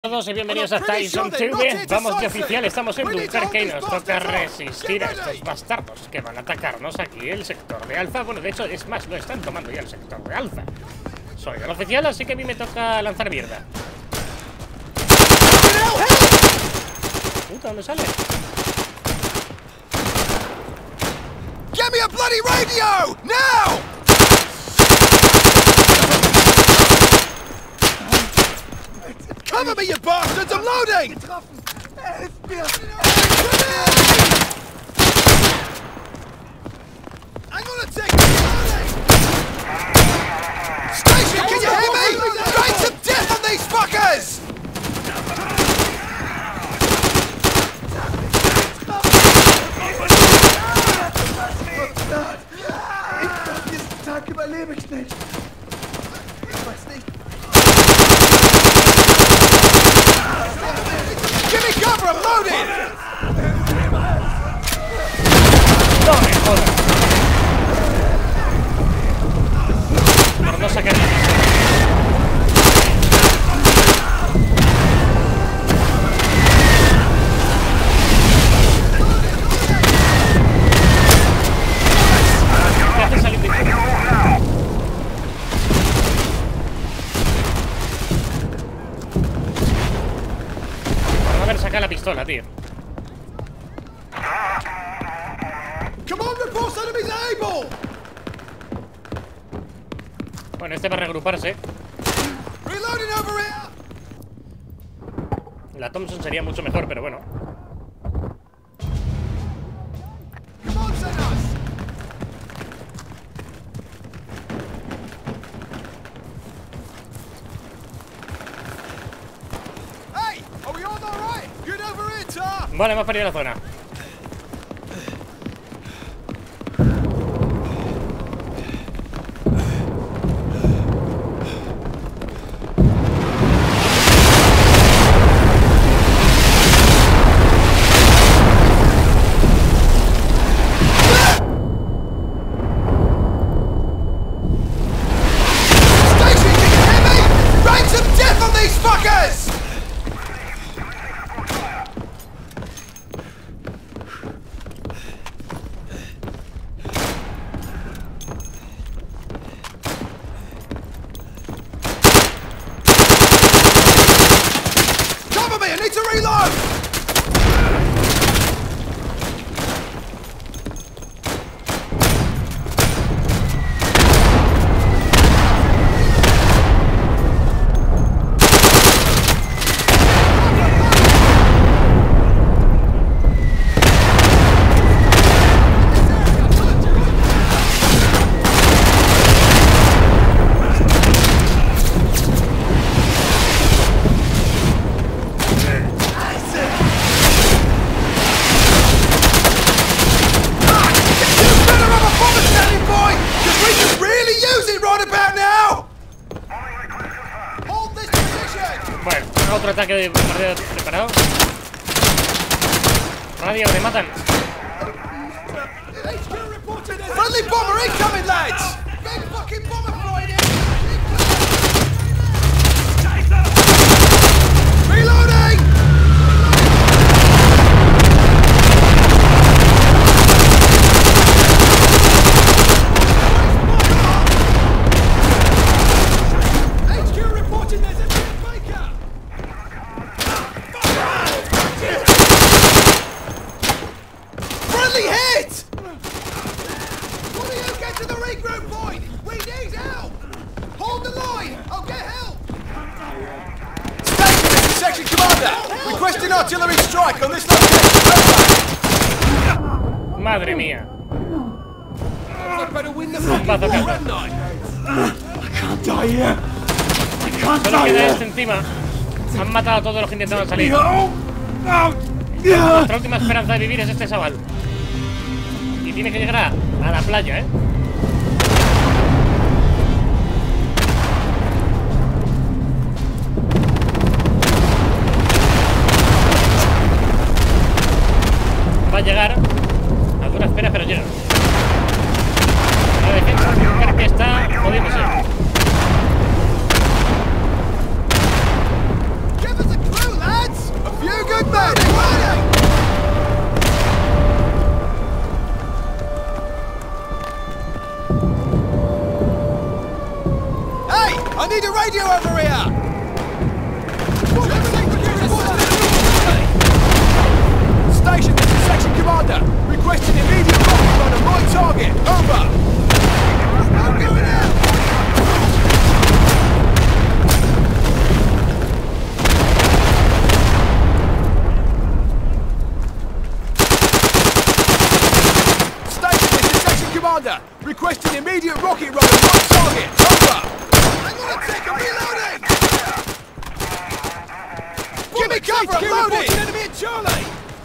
Todos y bienvenidos a Tyson TV. Vamos de oficial, estamos en Dunkerque y nos toca resistir a estos bastardos que van a atacarnos aquí el sector de Alfa. Bueno, de hecho, es más, lo están tomando ya el sector de Alfa. Soy el oficial, así que a mí me toca lanzar mierda. Puta, ¿dónde sale? Get me a bloody radio! Now! Cover me, you bastards! I'm loading! I'm gonna take it! Station, can you hear me? Write some death on these fuckers! Diesen Tag überlebe ich nicht. Ich weiß nicht. Give me cover, I'm loading! No me jodas. Por no sacar nada. ¿Qué haces saliendo de aquí? Por haber sacado la pistola, tío. Come on, reports enemies able! Bueno, este va a regruparse. Reloading over here! La Thompson sería mucho mejor, pero bueno. Come on, Senos! Hey! Are we all alright? Get over here, Tar! Vale, hemos perdido la zona. Station, can you hear me? Write some death on these fuckers! Cover me, I need to reload! Bueno, otro ataque de bombardeo preparado. Radio, me matan. Friendly bomber incoming, lads! Big fucking bomber flying in! Reloading! HQ reporting there's a Baker! Friendly hit! Will you get to the regroup point? We need help! Hold the line! I'll get help! Station, this is Section Commander! Requesting artillery strike on this location! Madre mía. I better win the Bombazo que hace. night! I can't die here. I can't Solo die queda here. este encima. Han matado a todos los que intentaban salir. No. No. Nuestra última esperanza de vivir es este chaval. Y tiene que llegar a la playa, ¿eh? Va a llegar a duras penas, pero llega. La defensa de Dunkerque está jodiéndose. Give us a radio over here! Station, this is Section Commander. Requesting immediate rocket run on my target. Over. I'm going out! Commander, requesting immediate rocket run on my target. Over. I'm gonna take a reloading. Give me cover. I'm loading. Enemy at Charlie.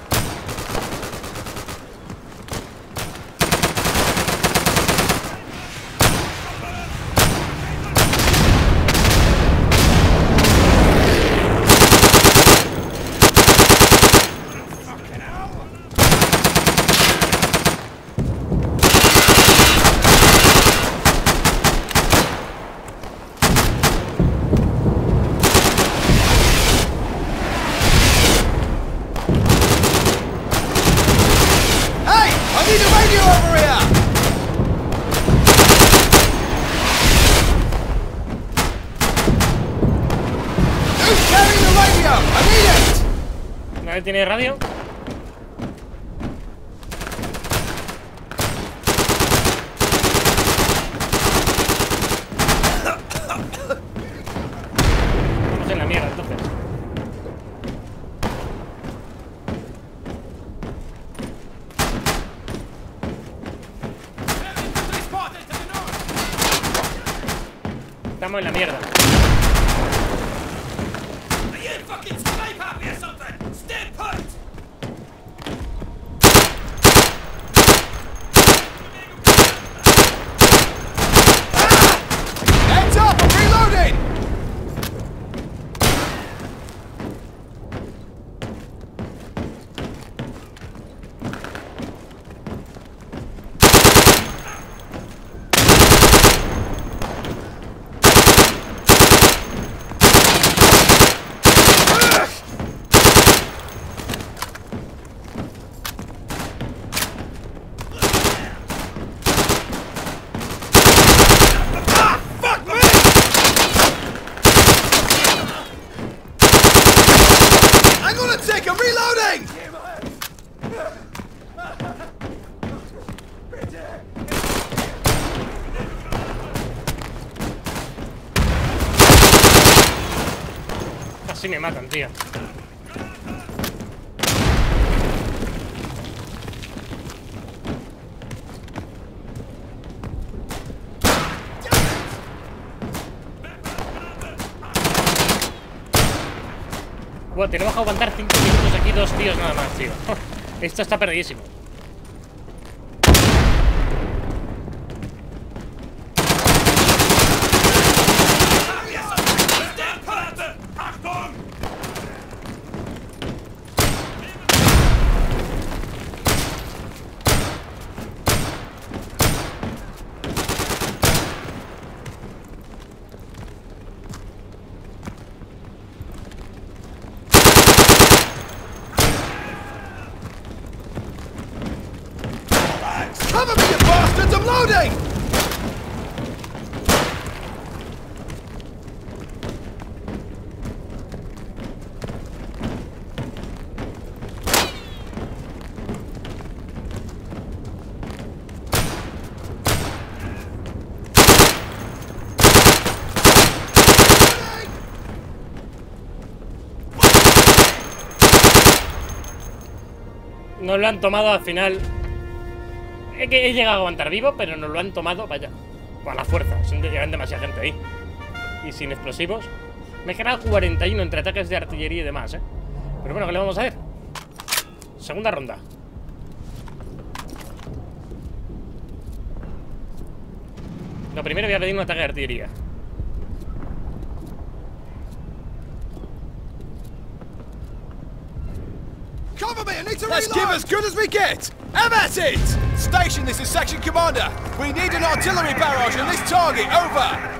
¿Nadie tiene radio? Estamos en la mierda entonces. Estamos en la mierda. Casi me matan, tío. Bueno, tenemos que aguantar 5 minutos aquí, 2 tíos nada más, tío. Esto está perdidísimo. Cover me, you bastards! I'm loading! No lo han tomado al final. He llegado a aguantar vivo, pero nos lo han tomado, vaya, a la fuerza. Llegan demasiada gente ahí. Y sin explosivos. Me he quedado 41 entre ataques de artillería y demás, Pero bueno, ¿qué le vamos a hacer? Segunda ronda. Lo primero voy a pedir un ataque de artillería. Cover me, I need to reload! Let's give as good as we get! Have at it! Station, this is Section Commander. We need an artillery barrage on this target, over!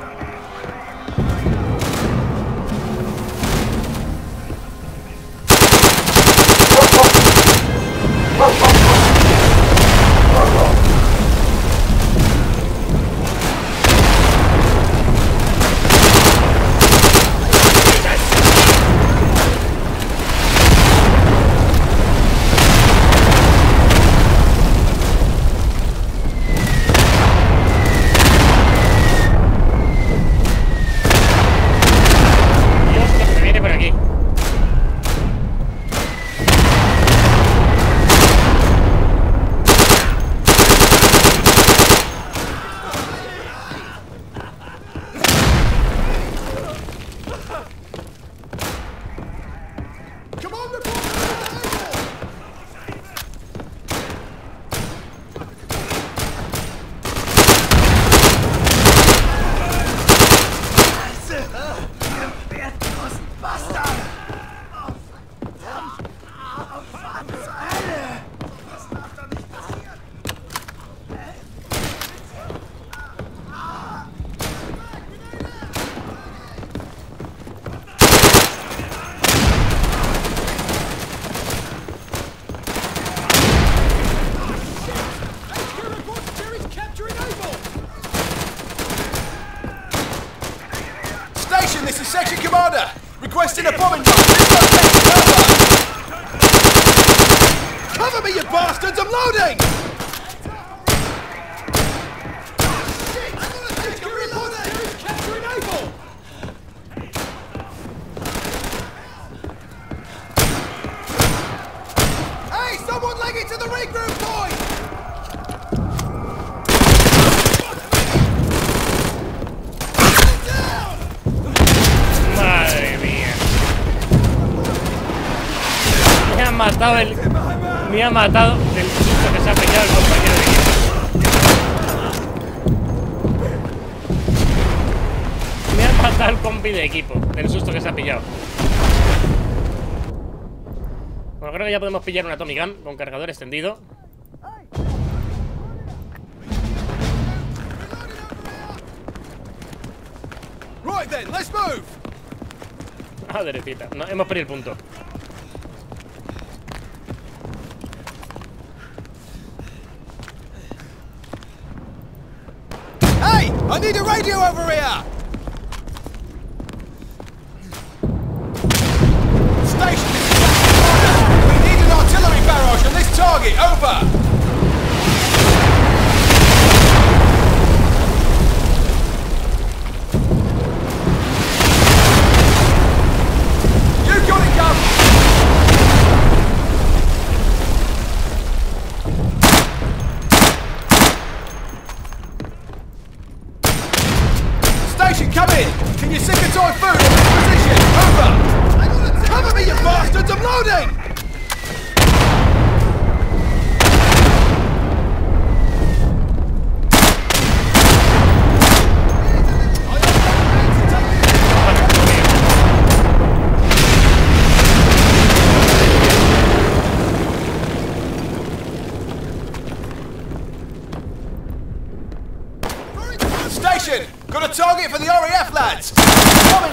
the regroup point! Madre mía. Me ha matado el... Me ha matado del susto que se ha pillado el compañero de equipo. Me ha matado el compi de equipo del susto que se ha pillado. Bueno, creo que ya podemos pillar una Tommy Gun con cargador extendido. Right then, let's move. Ah, derechita. No, hemos perdido el punto. Hey, I need a radio over here. Station, this is Commander. We need an artillery barrage on this target. Over. Station, come in! Can you sick a typhoon in this position? Over! Cover me, you bastards! I'm loading! Station! Got a target for the RAF lads! Coming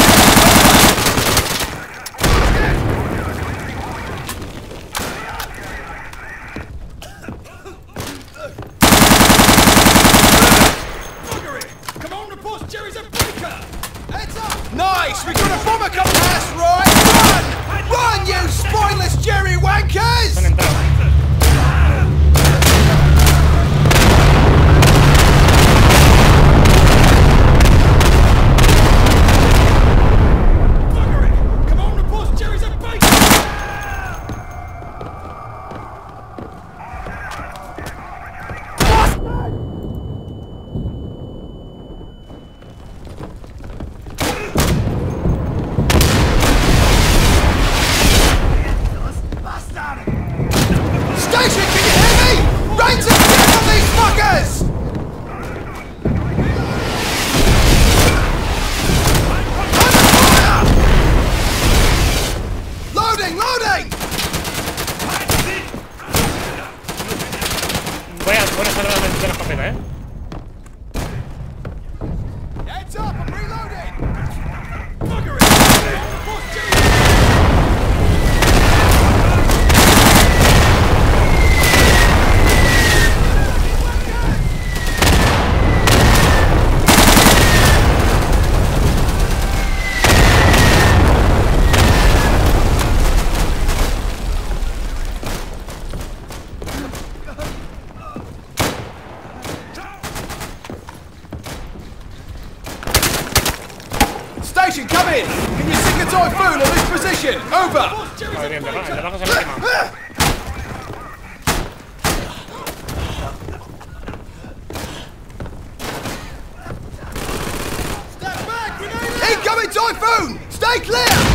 Come on, report Jerry's a breaker! Heads up! Nice! We got a bomber coming! That's right! Run! Run, you spineless Jerry wankers! Voy a salvar la escopeta, ¿eh? Heads up, I'm reloading! Station, come in! Can you sick a typhoon on this position? Over! Madre mía, el bajo se me quema. Incoming typhoon! Stay clear!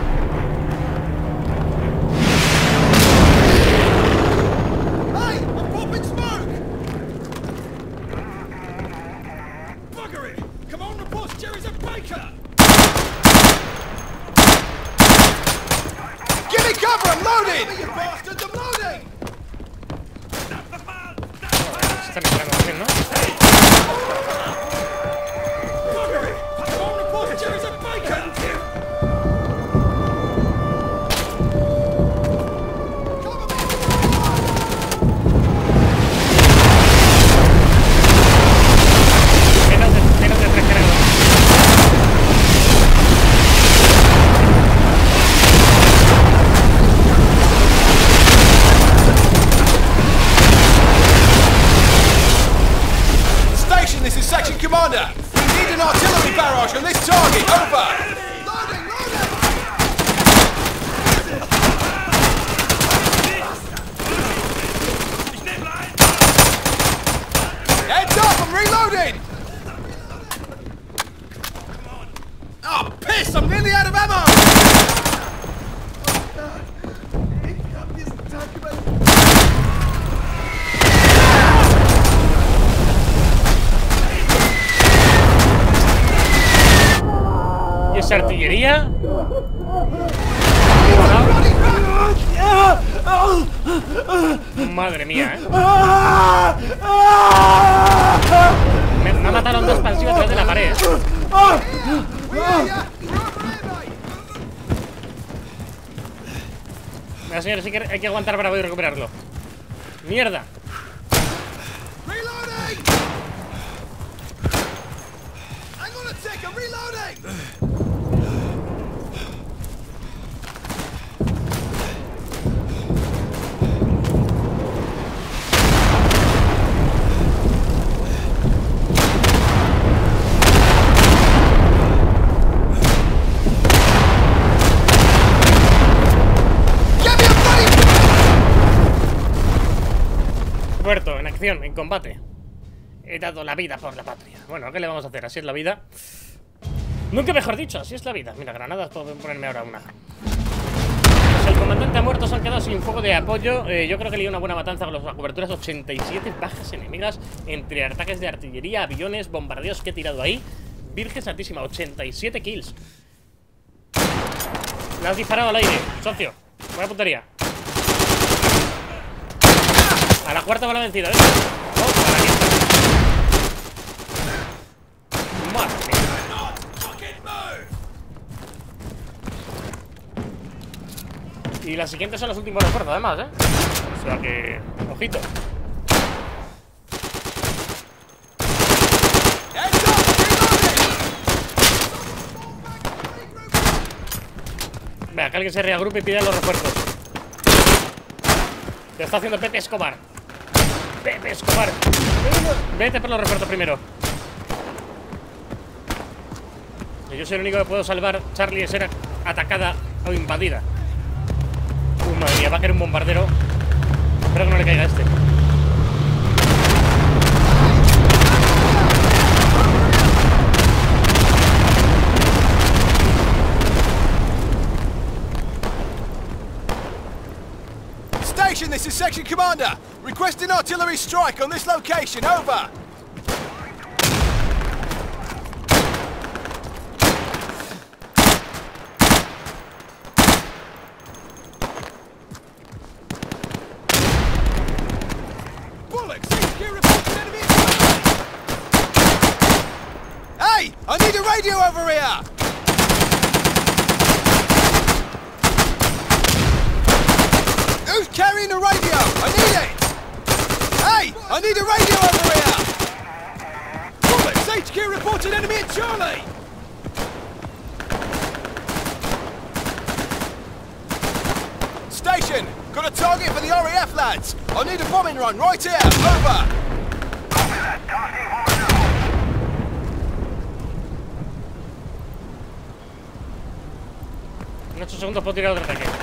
Cover, I'm loading! You bastards, I'm loading! Se están entrando también, ¿no? Menos de 3 cargadores. Esa artillería. Madre mía, Me ha matado onda expansiva a través de la pared. Venga, señores, sí que hay que aguantar para poder recuperarlo. ¡Mierda! Muerto, en acción, en combate. He dado la vida por la patria. Bueno, ¿qué le vamos a hacer? Así es la vida. Nunca mejor dicho, así es la vida. Mira, granadas, puedo ponerme ahora una. Pues el comandante ha muerto, se han quedado sin fuego de apoyo. Yo creo que leí una buena matanza con las coberturas. 87 bajas enemigas entre ataques de artillería, aviones, bombardeos que he tirado ahí. Virgen santísima, 87 kills. Le has disparado al aire, socio. Buena puntería. A la cuarta bala vencida, ¿ves? Oh, para aquí está. Madre mía. Y las siguientes son los últimos refuerzos, además, ¿eh? O sea que... ojito. Venga, que alguien se reagrupe y pida los refuerzos. Te está haciendo Pepe Escobar. Pepe Escobar. Vete por los refuerzos primero. Yo soy el único que puedo salvar Charlie de ser atacada o invadida. Madre mía, va a caer un bombardero. Espero que no le caiga a este. Station, this is Section Commander. Requesting artillery strike on this location. Over. Hey, I need a radio over here. Who's carrying a radio? I need it! Hey! I need a radio over here! Bullets! HQ reported enemy at Charlie! Station! Got a target for the RAF lads! I need a bombing run right here! Over! En 8 segundos puedo tirar otro ataque.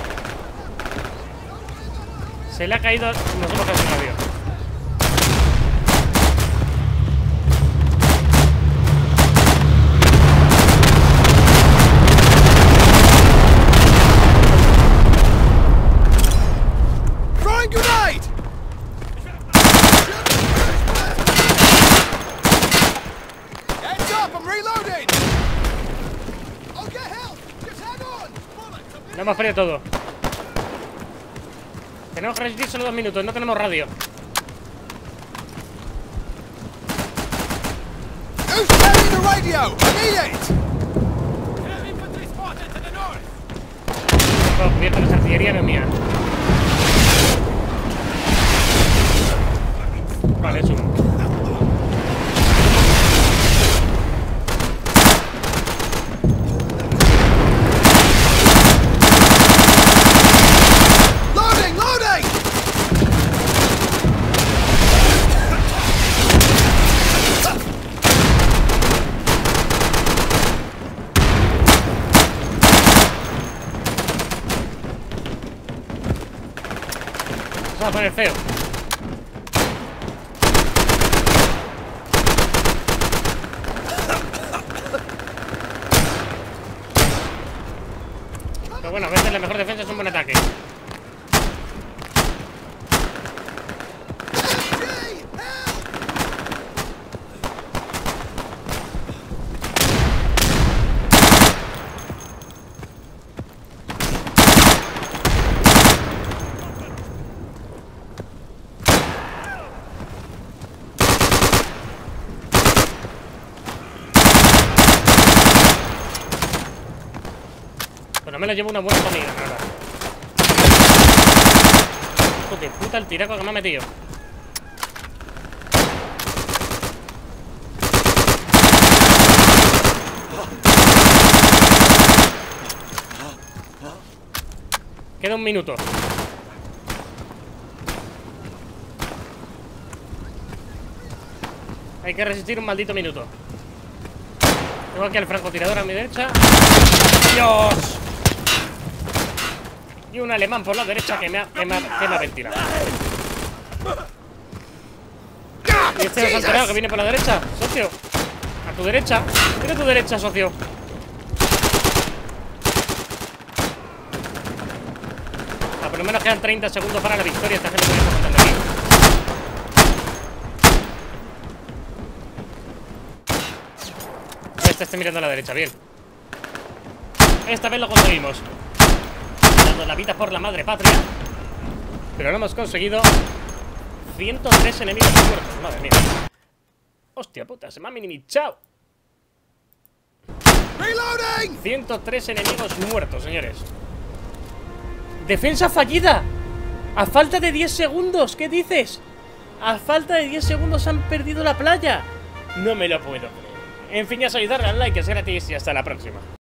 Se le ha caído. Nos hemos caído un avión. Throwing grenade! Heads up, I'm reloading! I'll get help! Just hang on! Lo hemos perdido todo. Tenemos que resistir solo 2 minutos, no tenemos radio. Who's carrying the radio? I need it! No, cubierto de esa artillería no es mía. Vale, es uno. Va a poner feo. Pero bueno, a veces la mejor defensa es un buen ataque. menos llevo una buena comida, nada. Hijo de puta el tiraco que me ha metido. Queda un minuto. Hay que resistir un maldito minuto. Tengo aquí al francotirador a mi derecha. ¡Dios! Y un alemán por la derecha que me ha ventilado. Y este es el alterado que viene por la derecha, socio. A tu derecha. Mira a tu derecha, socio. Por lo menos quedan 30 segundos para la victoria. Esta gente que está matando aquí. Este está mirando a la derecha, bien. Esta vez lo conseguimos. Dando la vida por la madre patria. Pero lo hemos conseguido. 103 enemigos muertos, madre mía. Hostia puta, se me ha minimizado. 103 enemigos muertos, señores. ¡Defensa fallida! ¡A falta de 10 segundos! ¿Qué dices? ¡A falta de 10 segundos han perdido la playa! No me lo puedo creer. En fin, ya sabéis, darle al like, es gratis y hasta la próxima.